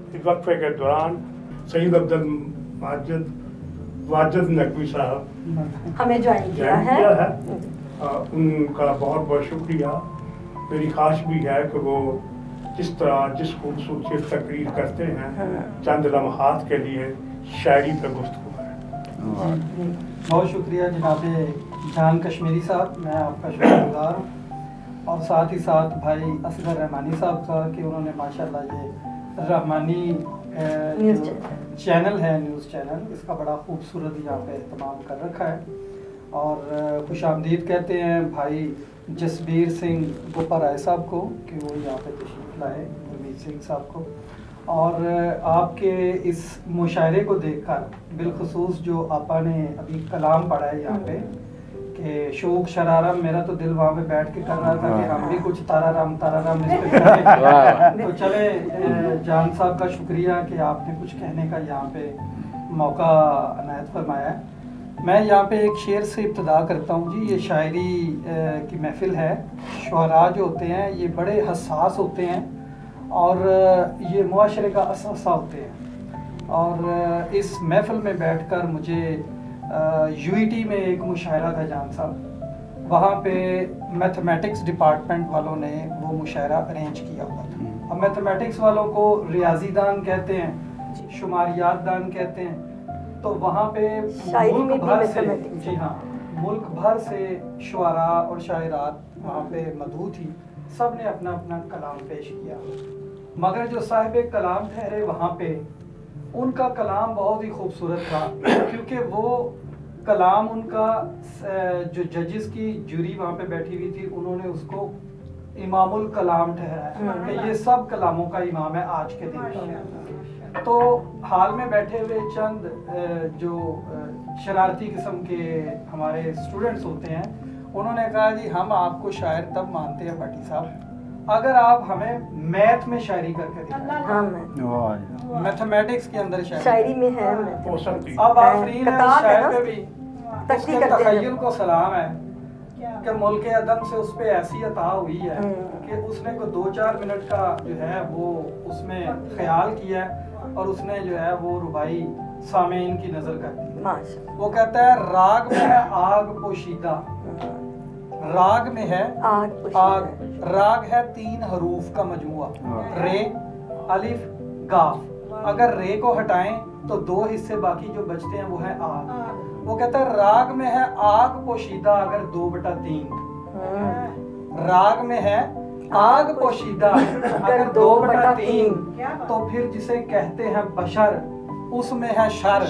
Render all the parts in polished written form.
इस वक्फे के दौरान सईद अब्दुल वाजिद नकवी साहब हमें ज्वाइन किया है। उनका बहुत बहुत शुक्रिया। मेरी ख्वाहिश भी है कि वो जिस तरह जिस खूबसूरती से तकरीर करते हैं चंद लम्हात के लिए शायरी पर गुफ्तगू करें। बहुत शुक्रिया जनाब जान कश्मीरी साहब, मैं आपका शुक्रगुजार हूँ। और साथ ही साथ भाई असगर रहमानी साहब का कि उन्होंने माशाल्लाह ये रहमानी चैनल है, न्यूज़ चैनल, इसका बड़ा खूबसूरत यहाँ पे इस्तेमाल कर रखा है। और खुशामदीद कहते हैं भाई जसबीर सिंह गोपा राय साहब को कि वो यहाँ पे तशरीफ़ लाए, गुरमीत सिंह साहब को। और आपके इस मुशायरे को देखकर बिलखसूस जो आपा ने अभी कलाम पढ़ा है यहाँ पे कि शौक शरारम, मेरा तो दिल वहाँ पे बैठ के कर रहा था कि हम भी कुछ ताराराम इस पे करें। तो चले जान साहब का शुक्रिया कि आपने कुछ कहने का यहाँ पे मौका अनायत फरमाया है। मैं यहाँ पे एक शेर से इब्तदा करता हूँ जी। ये शायरी की महफिल है। शुअरा जो होते हैं ये बड़े हसास होते हैं और ये मुआशरे का असासा होते हैं। और इस महफिल में बैठकर मुझे यूईटी में एक मुशायरा था जान साहब, वहाँ पे मैथमेटिक्स डिपार्टमेंट वालों ने वो मुशायरा अरेंज किया हुआ था। अब मैथमेटिक्स वालों को रियाजी दान कहते हैं, शुमारियात दान कहते हैं। तो वहाँ पे मुल्क भर से, जी हाँ, मुल्क भर से शुआरा और शायरात वहाँ पे मौजूद थी। सब ने अपना अपना कलाम पेश किया, मगर जो साहिब कलाम ठहरे वहाँ पे उनका कलाम बहुत ही खूबसूरत था, क्योंकि वो कलाम उनका जो जजेस की जूरी वहाँ पे बैठी हुई थी उन्होंने उसको इमामुल कलाम ठहराया कि ये सब कलामों का इमाम है आज के दिन। तो हाल में बैठे हुए चंद जो शरारती किस्म के हमारे स्टूडेंट्स होते हैं, उन्होंने कहा जी हम आपको शायर तब मानते हैं भट्टी साहब अगर आप हमें मैथ में शायरी करके दिखाएं। मैथमेटिक्स के अंदर शायरी में है। अब आफरीन है उस शायर पे भी, उसके तखय्युल को सलाम है कि मुल्क अदम से उस पे ऐसी अता हुई है कि उसने को 2-4 मिनट का जो है वो उसमें ख्याल किया और उसने जो है वो रुबाई सामीन की नजर कर दी। वो कहता है राग में है आग पोशीदा, राग में है आग, राग है 3 हरूफ का मजमुआ, रे अलिफ गाफ। अगर रे को हटाएं तो 2 हिस्से बाकी जो बचते हैं वो है आग। वो कहता है राग में है आग पोशीदा अगर 2/3, राग में है आग पोशीदा अगर 2/3, तो फिर जिसे कहते हैं बशर उसमें है शर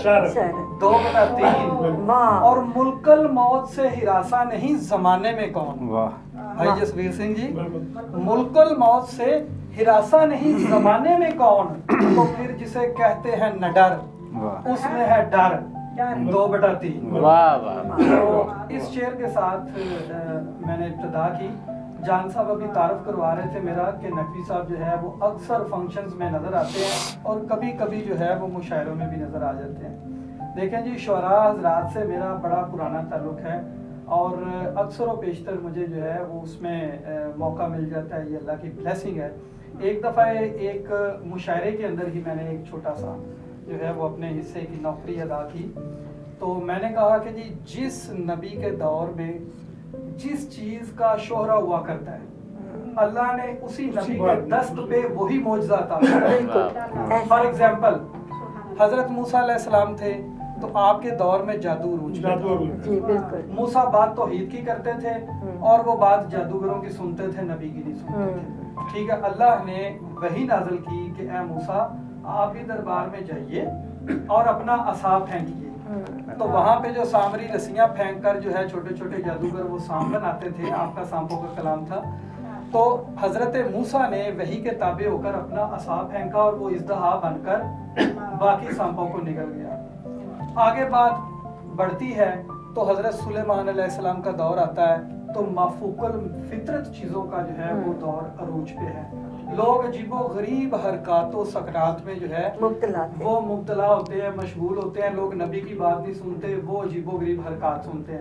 2/3। और मुल्कल मौत से हिरासा नहीं जमाने में कौन। भाई जसवीर सिंह जी, मुल्कल मौत से हिरासा नहीं जमाने में कौन, तो फिर जिसे कहते हैं न डर उसमें है डर 2/3। तो इस शेर के साथ मैंने इब्तिदा की। जान साहब अभी तारुफ करवा रहे थे मेरा कि नकवी साहब जो है वो अक्सर फंक्शंस में नज़र आते हैं और कभी कभी जो है वो मुशायरों में भी नज़र आ जाते हैं। देखें जी, शुअरा हज़रात से मेरा बड़ा पुराना ताल्लुक़ है और अक्सर व पेशतर मुझे जो है वो उसमें मौका मिल जाता है, ये अल्लाह की ब्लेसिंग है। एक दफ़ा एक मुशायरे के अंदर ही मैंने एक छोटा सा जो है वो अपने हिस्से की नौकरी अदा की। तो मैंने कहा कि जी जिस नबी के दौर में जिस चीज का शोहरा हुआ करता है अल्लाह ने उसी नबी के दस्त पे वही मौजज़ा अता। फॉर एग्जांपल हजरत मूसा अलैहिस्सलाम थे तो आपके दौर में जादू रूज गया। मूसा बात तौहीद की करते थे और वो बात जादूगरों की सुनते थे, नबी की नहीं सुनते थे। ठीक है, अल्लाह ने वही नाज़िल की कि ए मूसा आप भी दरबार में जाइए और अपना असा फेंकिए। तो वहाँ पे जो सामरी रस्सियाँ फेंक कर जो है छोटे छोटे जादूगर वो सांप बनाते थे, आपका सांपों का कलाम था। तो हजरत मूसा ने वही के ताबे होकर अपना असा फेंका और वो इज़्दहा बनकर बाकी सांपों को निकल गया। आगे बात बढ़ती है तो हजरत सुलेमान अलैहिस्सलाम का दौर आता है तो माफूकल फितरत चीज़ों का जो है वो दौर अरूज पे है। लोग अजीबो गरीब हरकातों सकरात में जो है वो मुब्तला होते हैं, मशगूल होते हैं। लोग नबी की बात नहीं सुनते, वो अजीबो गरीब हरकात सुनते हैं।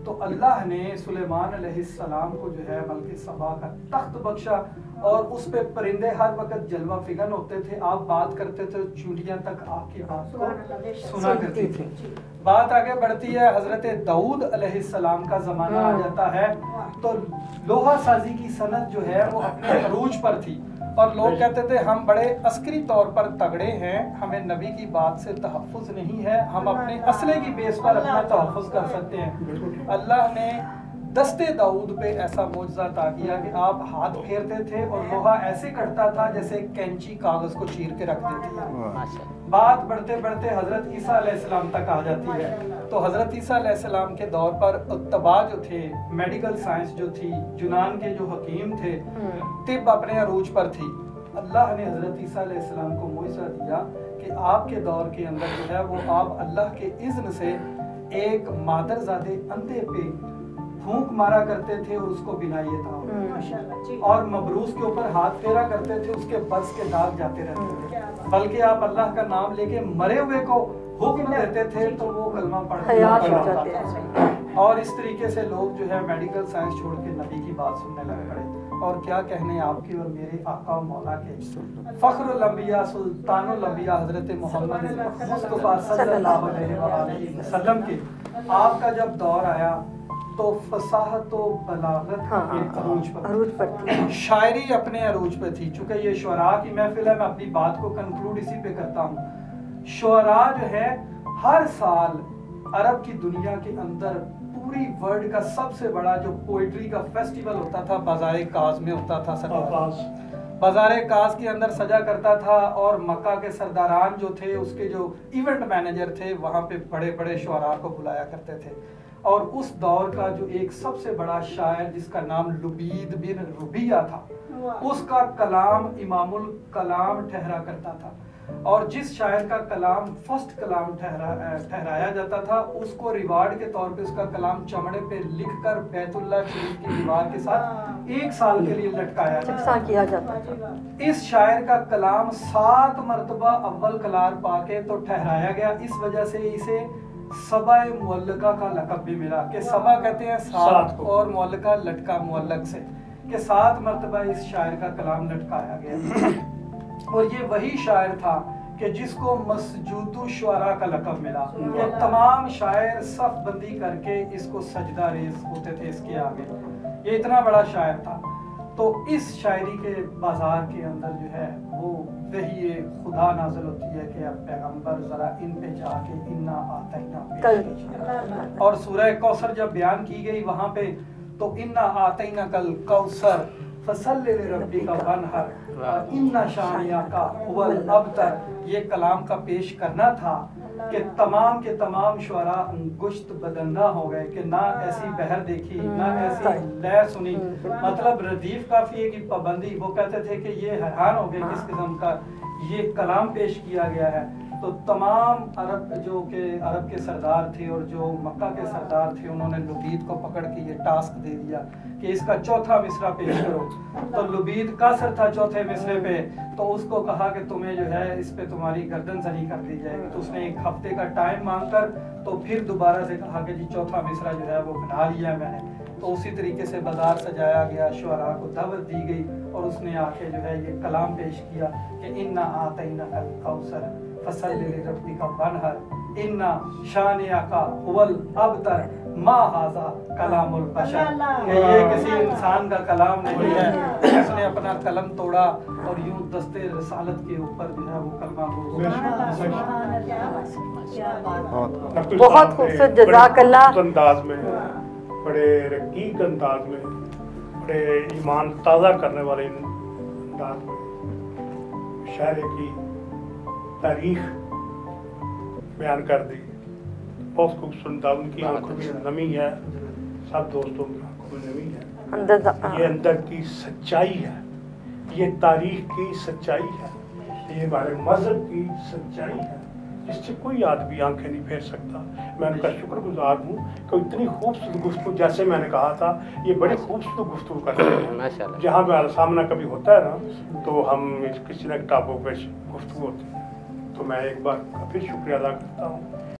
تو اللہ نے سلیمان علیہ السلام کو جو ہے ملک سبا کا تخت بخشا اور اس پہ پرندے ہر وقت جلوہ فگن ہوتے تھے. آپ بات کرتے تھے چونٹیاں تک آپ کی بات کو سنا کرتی تھی. بات آگے بڑھتی ہے, حضرت داؤد علیہ السلام کا زمانہ آ جاتا ہے تو لوہا سازی کی صنعت جو ہے وہ اپنے عروج پر تھی اور لوگ کہتے تھے ہم بڑے عسکری طور پر تگڑے ہیں, ہمیں نبی کی بات سے تحفظ نہیں ہے, ہم اپنے اسلحے کی بیس پر اپنا تحفظ کر سکتے ہیں. اللہ نے دستے داؤد پہ ایسا معجزہ عطا کیا کہ آپ ہاتھ پھیرتے تھے اور لوہا ایسے کٹتا تھا جیسے کینچی کاغذ کو چیر کے رکھ دیتی ہے. بات بڑھتے بڑھتے حضرت عیسیٰ علیہ السلام تک آ جاتی ہے. تو حضرت عیسیٰ علیہ السلام کے دور پر اتباع جو تھے, میڈیکل سائنس جو تھی, یونان کے جو حکیم تھے, طب اپنے عروج پر تھی. اللہ نے حضرت عیسیٰ علیہ السلام کو معجزہ دیا کہ آپ کے دور کے اندر جو ہے وہ آپ اللہ کے اذن سے ایک مادرزادے اندھے پہ پھونک مارا کرتے تھے اور اس کو بینائی تھا, اور مبروس کے اوپر ہاتھ پھیرا کرتے تھے, اس کے برس کے داغ جاتے رہتے تھے. بلکہ آپ اللہ کا نام لے کے مرے ہوئے کو حکم دیتے تھے تو وہ کلمہ پڑھتے اور اس طریقے سے لوگ جو ہے میڈیکل سائنس چھوڑ کے نبی کی بات سننے لگ پڑے. اور کیا کہنے آپ کی اور میرے آقا و مولا کے فخر الانبیاء سلطان الانبیاء حضرت محمد مصطفیٰ صلی اللہ علیہ وآلہ وسلم کے آپ کا جب دور آیا تو فصاحت و بلاغت کے عروج پر تھی, شاعری اپنے عروج پہ تھی. چونکہ یہ شعراء کی محفل ہے, میں اپنی بات کو کنکلوڈ اسی پہ کرتا ہوں. شعراء جو ہے ہر سال عرب کی دنیا کے اندر پوری ورلڈ کا سب سے بڑا جو پوئٹری کا فیسٹیول ہوتا تھا بازار کاظ میں ہوتا تھا. بازار کاظ کے اندر سجا کرتا تھا اور مکہ کے سرداران جو تھے, اس کے جو ایونٹ مینیجر تھے, وہاں پہ بڑے بڑے شعراء کو بلایا کرتے تھے. اور اس دور کا جو ایک سب سے بڑا شاعر جس کا نام لبید بن ربیہ تھا, اس کا کلام امام الکلام ٹھہرا کرتا تھا. اور جس شاعر کا کلام فرسٹ کلام ٹھہرایا جاتا تھا اس کو ریوارڈ کے طور پہ اس کا کلام چمڑے پہ لکھ کر بیت اللہ شریف کی دیوار کے ساتھ 1 سال کے لیے لٹکایا جاتا تھا. اس شاعر کا کلام 7 مرتبہ اول کلار پا کے تو ٹھہرایا گیا. اس وجہ سے اسے سبا معلقہ کا لقب بھی ملا کہ سبا کہتے ہیں 7 اور معلقہ لٹکا معلق سے, کہ 7 مرتبہ اس شاعر کا کلام لٹکایا گیا. اور یہ وہی شاعر تھا کہ جس کو مسجود الشعراء کا لقب ملا, کہ تمام شاعر صف بندی کر کے اس کو سجدہ ریز ہوتے تھے اس کے آگے. یہ اتنا بڑا شاعر تھا. تو اس شاعری کے بازار کے اندر جو ہے وہ وحی خدا نازل ہوتی ہے کہ اب پیغمبر ذرا ان پہ جا کے انا آتینا پیش کیجیے. اور سورہ کوثر جب بیان کی گئی وہاں پہ تو انا آتینا کل کوثر فصلی لربک وانحر ان شانئک هو الابتر. یہ کلام کا پیش کرنا تھا کہ تمام کے تمام شعراء انگشت بدندہ ہو گئے کہ نہ ایسی بہر دیکھی نہ ایسی لے سنی. مطلب ردیف قافیے کی پابندی, وہ کہتے تھے کہ یہ حیران ہو گئے کس قسم کا یہ کلام پیش کیا گیا ہے. تو تمام عرب جو کہ عرب کے سردار تھے اور جو مکہ کے سردار تھے, انہوں نے لبید کو پکڑ کے یہ ٹاسک دے دیا کہ اس کا چوتھا مصرع پیش کرو. تو لبید قاصر تھا چوتھے مصرے پہ, تو اس کو کہا کہ تمہیں جو ہے اس پہ تمہاری گردن زنی کر دی جائے گی. تو اس نے 1 ہفتے کا ٹائم مانگ کر تو پھر دوبارہ سے کہا کہ جی چوتھا مصرع جو ہے وہ بنا لیا ہے میں نے. تو اسی طریقے سے بازار سجایا گیا, شعراء کو دعوت دی گئی اور اس نے آ کے جو ہے یہ کلام پیش کیا کہ انا آتیناک الکوثر فصلی لربک وانحر ان شانئک هو الابتر ما ھذا کلام البشر. کہ یہ کسی انسان کا کلام نہیں ہے. اس نے اپنا قلم توڑا اور یوں دستے رسالت کے اوپر جو ہے وہ کلمہ بہت خوبصورت. جزاک اللہ. انداز میں, بڑے رقیق انداز میں, بڑے ایمان تازہ کرنے والے انداز میں شاعری کی تاریخ بیان کر دی. بہت خوبصورت انداز. ان کی آنکھوں میں نمی ہے, سب دوستوں کی آنکھوں میں نمی ہے. یہ اندر کی سچائی ہے, یہ تاریخ کی سچائی ہے, یہ ہمارے مذہب کی سچائی ہے جس سے کوئی آدمی آنکھیں نہیں پھیر سکتا. میں ان کا شکر گزار ہوں کہ اتنی خوبصورت گفتگو, جیسے میں نے کہا تھا یہ بڑی خوبصورت گفتگو کرتے ہیں. جہاں پہ سامنا کبھی ہوتا ہے نا تو ہم کسی نہ ٹاپک پہ گفتگو ہوتی ہے. تو میں ایک بار پھر شکریہ ادا کرتا ہوں